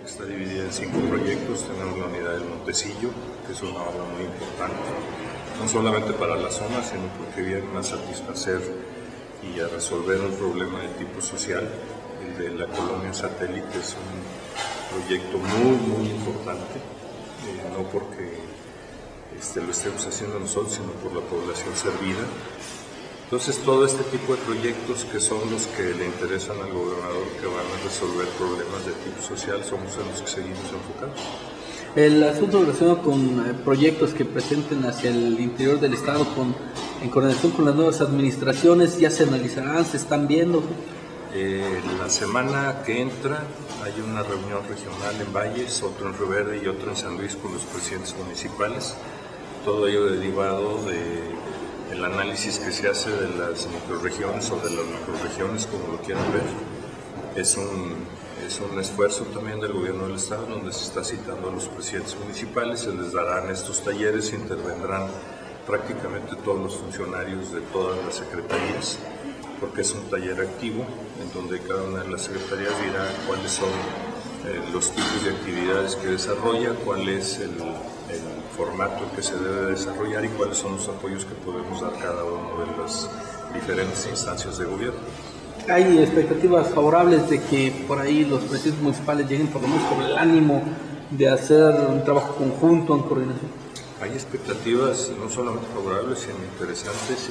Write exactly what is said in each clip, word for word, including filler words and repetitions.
que está dividida en cinco proyectos. Tenemos la unidad del Montecillo, que es una obra muy importante, no solamente para la zona, sino porque vienen a satisfacer y a resolver un problema de tipo social. El de la colonia satélite es un proyecto muy, muy importante, eh, no porque este, lo estemos haciendo nosotros, sino por la población servida. Entonces, todo este tipo de proyectos que son los que le interesan al gobernador, que van a resolver problemas de tipo social, somos en los que seguimos enfocados. El asunto relacionado con eh, proyectos que presenten hacia el interior del Estado, con, en coordinación con las nuevas administraciones, ¿ya se analizarán, se están viendo? Eh, la semana que entra hay una reunión regional en Valles, otro en Río Verde y otro en San Luis con los presidentes municipales. Todo ello derivado de el análisis que se hace de las microrregiones o de las macrorregiones, como lo quieran ver. Es un, es un esfuerzo también del gobierno del Estado, donde se está citando a los presidentes municipales, se les darán estos talleres, intervendrán prácticamente todos los funcionarios de todas las secretarías, porque es un taller activo, en donde cada una de las secretarías dirá cuáles son eh, los tipos de actividades que desarrolla, cuál es el, el formato que se debe desarrollar y cuáles son los apoyos que podemos dar cada una de las diferentes instancias de gobierno. ¿Hay expectativas favorables de que por ahí los presidentes municipales lleguen por lo menos con el ánimo de hacer un trabajo conjunto en coordinación? Hay expectativas no solamente favorables, sino interesantes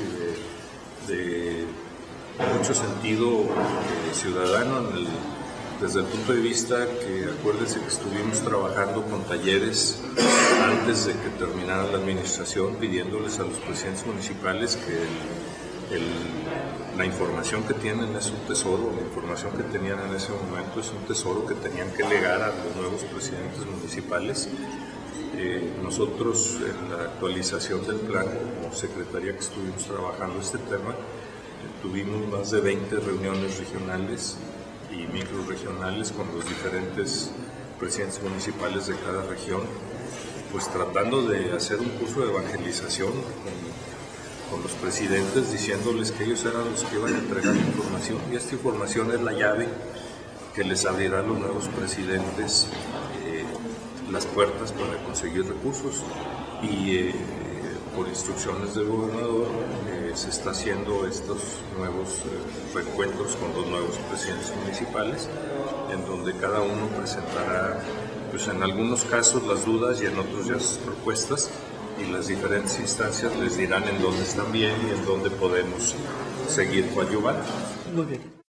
y de, de mucho sentido eh, ciudadano en el, desde el punto de vista que acuérdense que estuvimos trabajando con talleres antes de que terminara la administración, pidiéndoles a los presidentes municipales que el, el, la información que tienen es un tesoro, la información que tenían en ese momento es un tesoro que tenían que legar a los nuevos presidentes municipales. Eh, nosotros en la actualización del plan, como secretaría que estuvimos trabajando este tema, eh, tuvimos más de veinte reuniones regionales y microrregionales con los diferentes presidentes municipales de cada región, pues tratando de hacer un curso de evangelización con, con los presidentes, diciéndoles que ellos eran los que iban a entregar información, y esta información es la llave que les abrirá a los nuevos presidentes eh, las puertas para conseguir recursos. Y eh, por instrucciones del gobernador eh, se está haciendo estos nuevos eh, reencuentros con los nuevos presidentes municipales, en donde cada uno presentará, pues en algunos casos las dudas y en otros ya sus propuestas, y las diferentes instancias les dirán en dónde están bien y en dónde podemos seguir coadyuvando. Muy bien.